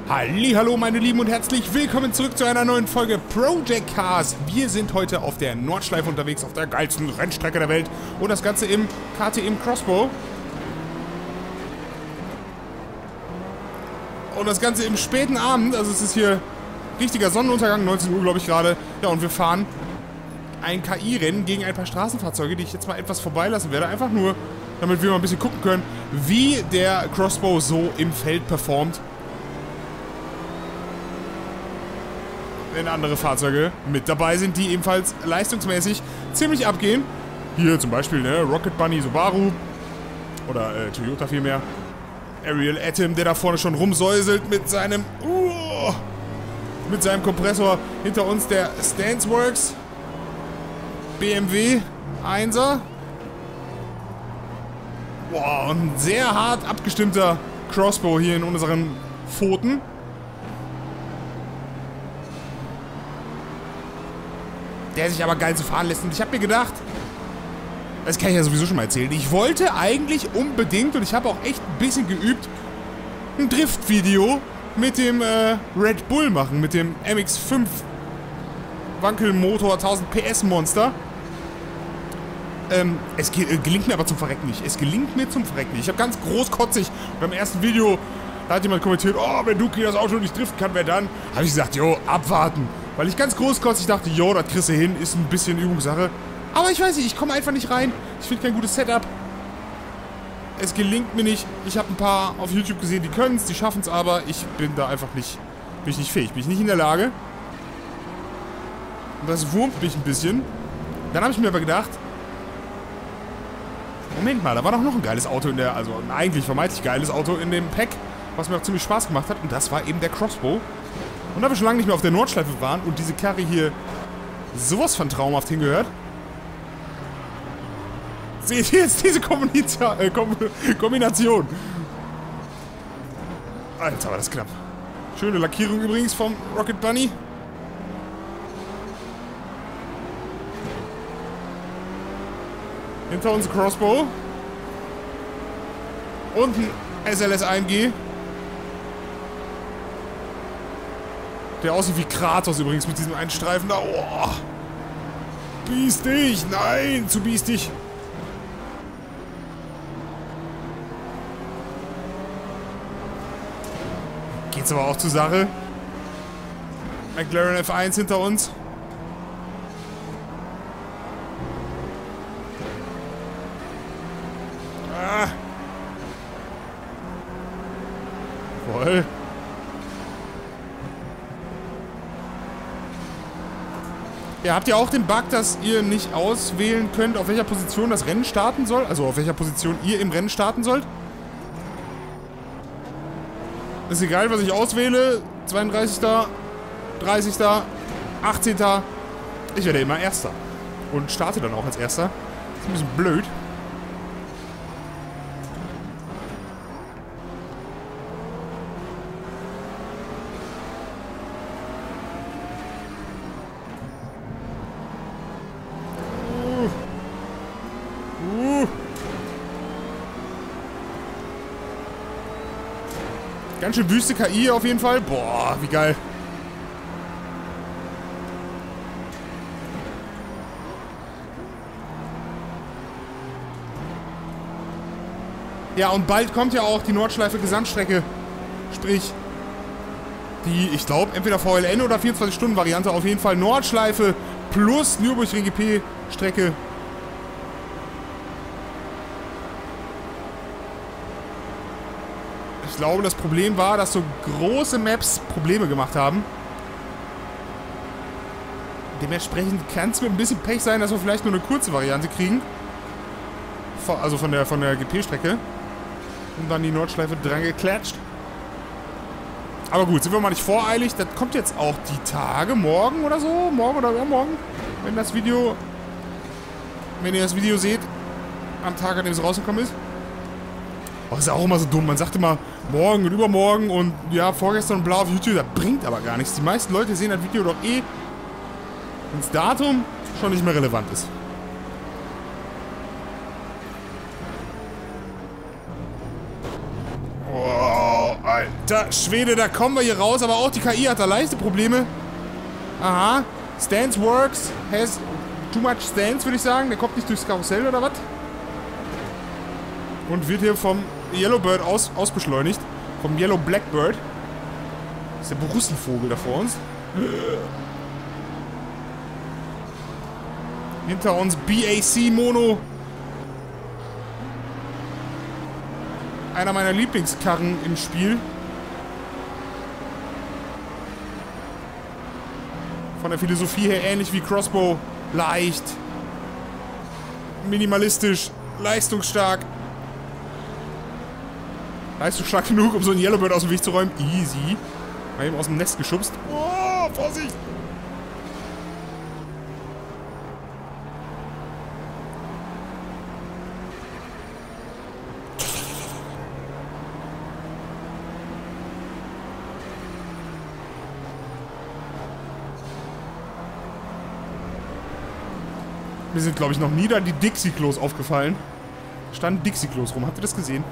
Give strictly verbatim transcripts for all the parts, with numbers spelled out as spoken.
Hallihallo meine Lieben und herzlich willkommen zurück zu einer neuen Folge Project Cars. Wir sind heute auf der Nordschleife unterwegs, auf der geilsten Rennstrecke der Welt und das Ganze im K T M Crossbow. Und das Ganze im späten Abend, also es ist hier richtiger Sonnenuntergang, neunzehn Uhr glaube ich gerade. Ja, und wir fahren ein K I-Rennen gegen ein paar Straßenfahrzeuge, die ich jetzt mal etwas vorbeilassen werde. Einfach nur, damit wir mal ein bisschen gucken können, wie der Crossbow so im Feld performt. Wenn andere Fahrzeuge mit dabei sind, die ebenfalls leistungsmäßig ziemlich abgehen. Hier zum Beispiel, ne, Rocket Bunny Subaru. Oder äh, Toyota vielmehr. Ariel Atom, der da vorne schon rumsäuselt mit seinem... Uh, mit seinem Kompressor. Hinter uns der Stanceworks. B M W Einser. Boah, ein sehr hart abgestimmter Crossbow hier in unseren Pfoten. Der sich aber geil zu fahren lässt. Und ich habe mir gedacht, das kann ich ja sowieso schon mal erzählen, ich wollte eigentlich unbedingt, und ich habe auch echt ein bisschen geübt, ein Driftvideo mit dem äh, Red Bull machen, mit dem M X fünf Wankelmotor tausend P S Monster. Ähm, es ge äh, gelingt mir aber zum Verrecken nicht. Es gelingt mir zum Verrecken nicht. Ich habe ganz großkotzig beim ersten Video, da hat jemand kommentiert, oh, wenn Duki das Auto nicht driften kann, wer dann? Habe ich gesagt, jo, abwarten. Weil ich ganz großkotzig dachte, jo, das kriegst du hin, ist ein bisschen Übungssache. Aber ich weiß nicht, ich komme einfach nicht rein. Ich finde kein gutes Setup. Es gelingt mir nicht. Ich habe ein paar auf YouTube gesehen, die können es, die schaffen es aber. Ich bin da einfach nicht, bin ich nicht fähig, bin ich nicht in der Lage. Und das wurmt mich ein bisschen. Dann habe ich mir aber gedacht, Moment mal, da war doch noch ein geiles Auto in der, also ein eigentlich vermeintlich geiles Auto in dem Pack, was mir auch ziemlich Spaß gemacht hat. Und das war eben der Crossbow. Und da wir schon lange nicht mehr auf der Nordschleife waren und diese Karre hier sowas von traumhaft hingehört. Seht ihr jetzt diese Kombination? Äh, Kombination. Alter, war das knapp. Schöne Lackierung übrigens vom Rocket Bunny. Hinter uns Crossbow. Und ein S L S A M G. Der aussieht wie Kratos übrigens mit diesem einen Streifen da. Oh. Biestig. Nein, zu biestig. Geht's aber auch zur Sache. McLaren F eins hinter uns. Ah. Voll. Ja, habt ihr auch den Bug, dass ihr nicht auswählen könnt, auf welcher Position das Rennen starten soll? Also auf welcher Position ihr im Rennen starten sollt? Ist egal, was ich auswähle. zweiunddreißigster dreißigster achtzehnter Ich werde immer Erster. Und starte dann auch als Erster. Ist ein bisschen blöd. Ganz schön wüste K I auf jeden Fall. Boah, wie geil. Ja, und bald kommt ja auch die Nordschleife Gesamtstrecke. Sprich, die, ich glaube, entweder V L N oder vierundzwanzig Stunden Variante. Auf jeden Fall Nordschleife plus Nürburgring G P Strecke. Ich glaube, das Problem war, dass so große Maps Probleme gemacht haben. Dementsprechend kann es mit ein bisschen Pech sein, dass wir vielleicht nur eine kurze Variante kriegen. Also von der, von der G P-Strecke. Und dann die Nordschleife dran geklatscht. Aber gut, sind wir mal nicht voreilig. Das kommt jetzt auch die Tage, morgen oder so. Morgen oder übermorgen. Wenn das Video... Wenn ihr das Video seht, am Tag, an dem es rausgekommen ist. Oh, ist ja auch immer so dumm. Man sagt immer morgen und übermorgen und ja, vorgestern und blau auf YouTube. Das bringt aber gar nichts. Die meisten Leute sehen das Video doch eh, wenn das Datum schon nicht mehr relevant ist. Oh, Alter. Alter Schwede, da kommen wir hier raus, aber auch die K I hat da leichte Probleme. Aha. Stance works. Has too much stance, würde ich sagen. Der kommt nicht durchs Karussell oder was? Und wird hier vom Yellowbird aus, ausbeschleunigt. Vom Yellow Blackbird. Das ist der Brusselvogel da vor uns. Hinter uns B A C Mono. Einer meiner Lieblingskarren im Spiel. Von der Philosophie her ähnlich wie Crossbow. Leicht. Minimalistisch. Leistungsstark. Leistungsstark genug, um so einen Yellowbird aus dem Weg zu räumen. Easy. Mal eben aus dem Nest geschubst. Oh, Vorsicht! Mir sind, glaube ich, noch nie da die Dixie-Klos aufgefallen. Da standen Dixie-Klos rum. Habt ihr das gesehen?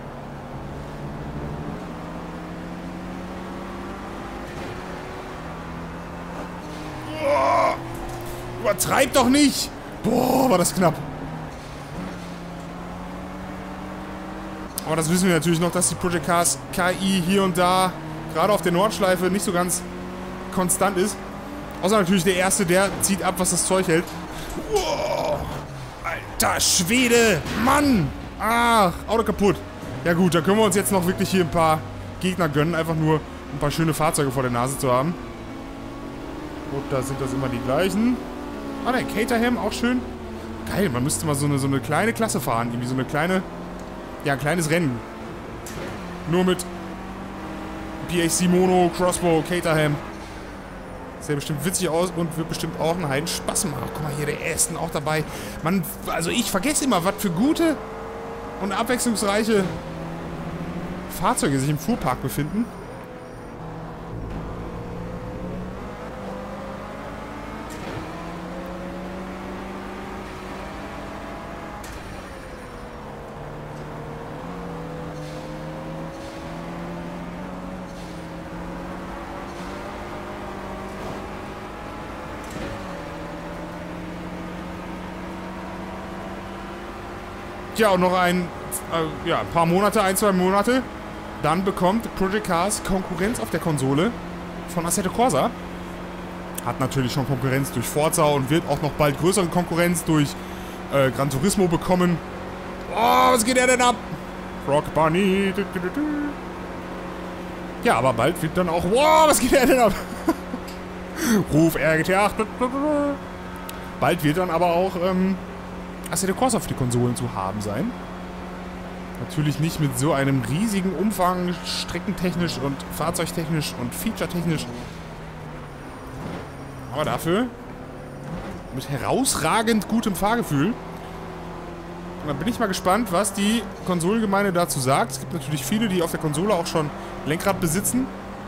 Oh, übertreib doch nicht! Boah, war das knapp. Aber das wissen wir natürlich noch, dass die Project Cars K I hier und da, gerade auf der Nordschleife, nicht so ganz konstant ist. Außer natürlich der Erste, der zieht ab, was das Zeug hält. Wow, alter Schwede! Mann! Ach, Auto kaputt. Ja gut, da können wir uns jetzt noch wirklich hier ein paar Gegner gönnen. Einfach nur ein paar schöne Fahrzeuge vor der Nase zu haben. Und da sind das immer die gleichen. Ah, der Caterham, auch schön. Geil, man müsste mal so eine, so eine kleine Klasse fahren. Irgendwie so eine kleine... Ja, ein kleines Rennen. Nur mit B A C Mono, Crossbow, Caterham. Sieht bestimmt witzig aus und wird bestimmt auch einen Heiden Spaß machen. Guck mal hier, der Aston auch dabei. Man, also ich vergesse immer, was für gute und abwechslungsreiche Fahrzeuge sich im Fuhrpark befinden. Ja, und noch ein, äh, ja, ein paar Monate, ein, zwei Monate, dann bekommt Project Cars Konkurrenz auf der Konsole von Assetto Corsa. Hat natürlich schon Konkurrenz durch Forza und wird auch noch bald größere Konkurrenz durch äh, Gran Turismo bekommen. Oh, was geht der denn ab? Rock Bunny. Ja, aber bald wird dann auch... Wow, was geht der denn ab? Ruf R G T acht. Bald wird dann aber auch... Ähm, Assetto Corsa für die Konsolen zu haben sein. Natürlich nicht mit so einem riesigen Umfang, streckentechnisch und fahrzeugtechnisch und featuretechnisch. Aber dafür mit herausragend gutem Fahrgefühl. Und dann bin ich mal gespannt, was die Konsolengemeinde dazu sagt. Es gibt natürlich viele, die auf der Konsole auch schon Lenkrad besitzen.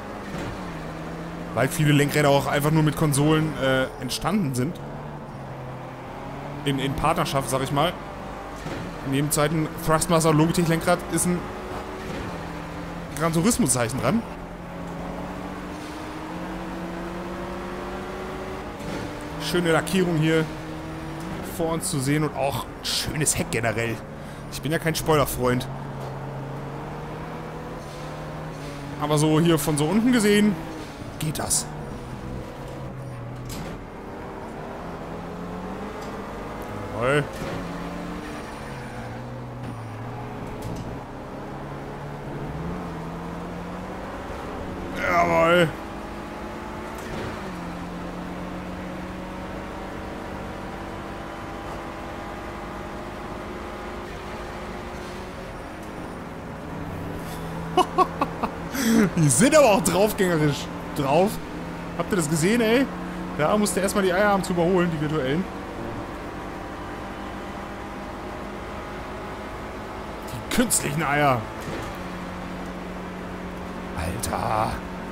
Weil viele Lenkräder auch einfach nur mit Konsolen äh, entstanden sind. In, in Partnerschaft, sag ich mal. Neben Zeiten Thrustmaster Logitech Lenkrad ist ein Gran Turismo Zeichen dran. Schöne Lackierung hier vor uns zu sehen und auch schönes Heck generell. Ich bin ja kein Spoilerfreund. Aber so hier von so unten gesehen geht das. Jawohl. Jawohl. Die sind aber auch draufgängerisch drauf. Habt ihr das gesehen, ey? Da musste erstmal die Eier haben zu überholen, die virtuellen. Die künstlichen Eier. Alter.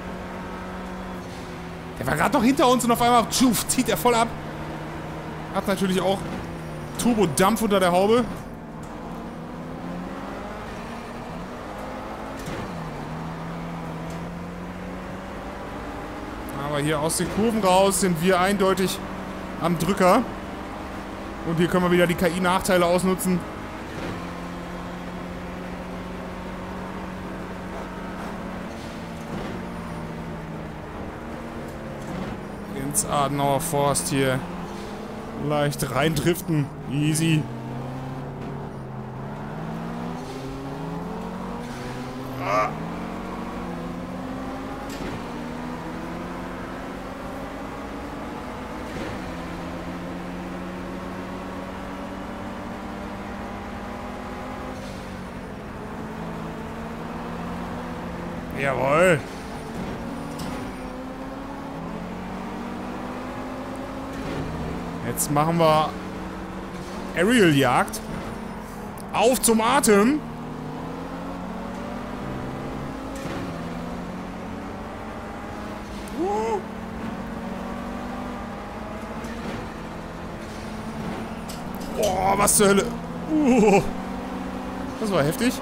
Der war gerade noch hinter uns und auf einmal tschuf, zieht er voll ab. Hat natürlich auch Turbo-Dampf unter der Haube. Aber hier aus den Kurven raus sind wir eindeutig am Drücker. Und hier können wir wieder die K I-Nachteile ausnutzen. Ins Adenauer Forst hier. Leicht reindriften. Easy. Ah. Jawohl. Jetzt machen wir Aerial-Jagd. Auf zum Atem. Uh. Boah, was zur Hölle. Uh. Das war heftig.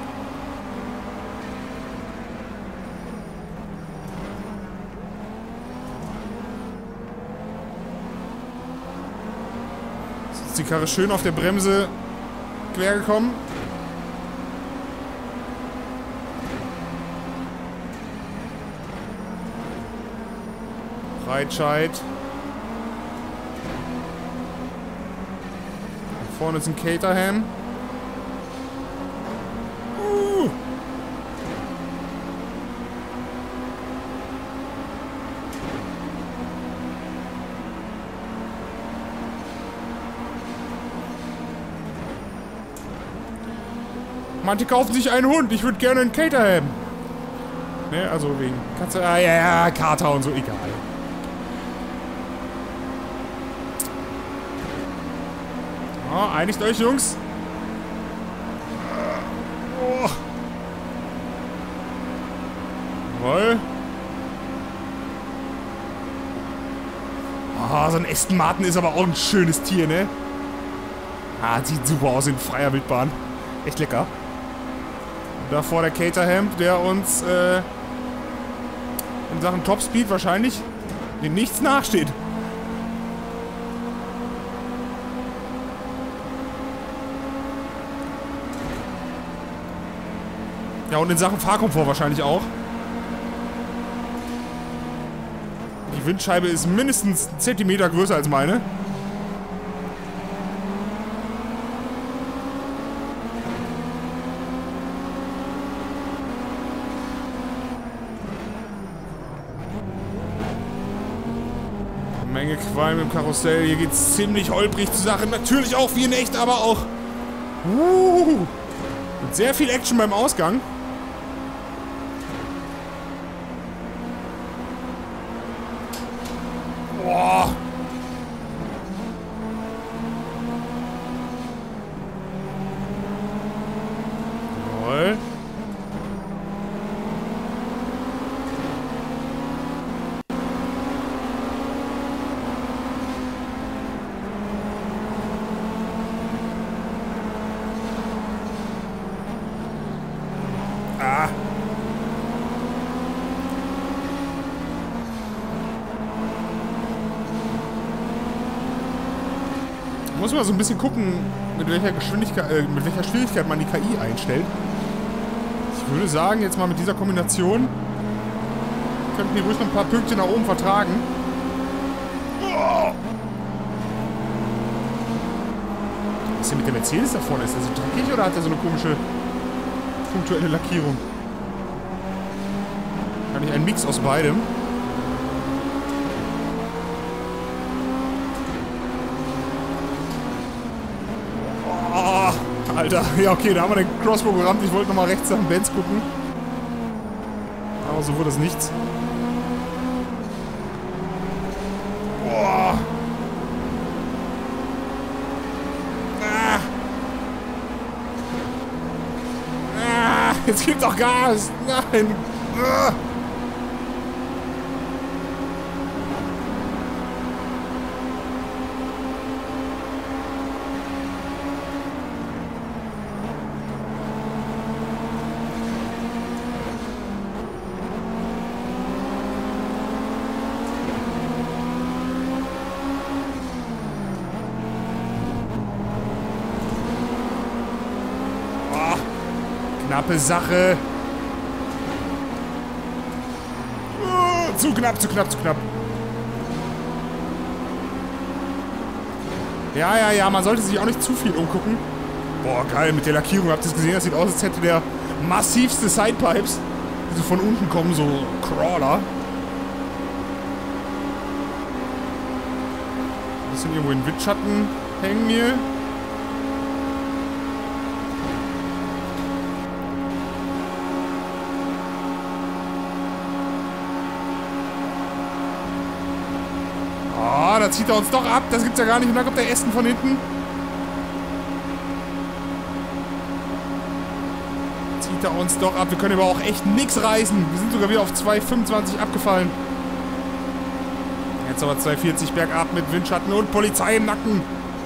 Die Karre schön auf der Bremse quer gekommen. Breitscheid. Da vorne ist ein Caterham. Uh. Manche kaufen sich einen Hund. Ich würde gerne einen Caterham. Ne, also wegen Katze. Ah, ja, ja, Kater und so. Egal. Oh, einigt euch, Jungs. Oh. Jawohl. Oh, so ein Aston Martin ist aber auch ein schönes Tier, ne? Ah, sieht super aus in freier Wildbahn. Echt lecker. Davor der Caterham, der uns äh, in Sachen Topspeed wahrscheinlich in nichts nachsteht. Ja, und in Sachen Fahrkomfort wahrscheinlich auch. Die Windscheibe ist mindestens einen Zentimeter größer als meine. Menge Qualm im Karussell. Hier geht's ziemlich holprig zur Sache. Natürlich auch wie in echt, aber auch uh, mit sehr viel Action beim Ausgang. Boah. Jawohl. Ah. Muss man so ein bisschen gucken, mit welcher Geschwindigkeit, äh, mit welcher Schwierigkeit man die K I einstellt. Ich würde sagen, jetzt mal mit dieser Kombination könnten die ruhig noch ein paar Pünktchen nach oben vertragen. Oh. Was ist denn mit der Mercedes da vorne? Ist der so dreckig oder hat der so eine komische punktuelle Lackierung? Kann ich einen Mix aus beidem? Oh, Alter. Ja, okay, da haben wir den Crossbow gerammt. Ich wollte nochmal rechts nach dem Benz gucken. Aber so wurde es nichts. Boah. Ah. Ah. Jetzt gibt doch Gas. Nein. Ah. Knappe Sache. Oh, zu knapp, zu knapp, zu knapp. Ja, ja, ja, man sollte sich auch nicht zu viel umgucken. Boah, geil, mit der Lackierung. Habt ihr es gesehen? Das sieht aus, als hätte der massivste Sidepipes, die so von unten kommen, so Crawler. Ein bisschen irgendwo in Windschatten hängen hier. Oh, da zieht er uns doch ab. Das gibt's ja gar nicht. Und dann kommt der Aston von hinten. Zieht er uns doch ab. Wir können aber auch echt nichts reißen. Wir sind sogar wieder auf zwei fünfundzwanzig abgefallen. Jetzt aber zwei vierzig bergab mit Windschatten und Polizei im Nacken.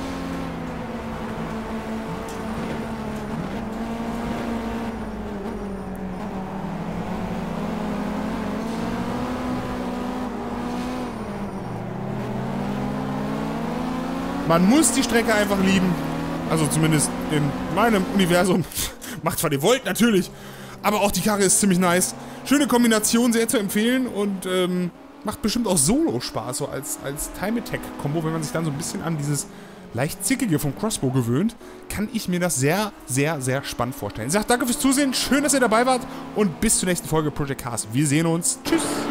Man muss die Strecke einfach lieben. Also zumindest in meinem Universum. Macht zwar, ihr wollt, natürlich. Aber auch die Karre ist ziemlich nice. Schöne Kombination, sehr zu empfehlen. Und ähm, macht bestimmt auch Solo Spaß. So als, als Time-Attack-Kombo. Wenn man sich dann so ein bisschen an dieses leicht zickige vom Crossbow gewöhnt, kann ich mir das sehr, sehr, sehr spannend vorstellen. Ich sage danke fürs Zusehen. Schön, dass ihr dabei wart. Und bis zur nächsten Folge Project Cars. Wir sehen uns. Tschüss.